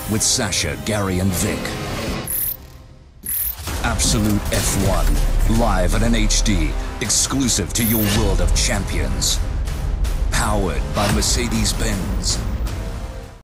with Sasha, Gary, and Vic. Absolute F1, live at an HD, exclusive to your World of Champions. Powered by Mercedes-Benz.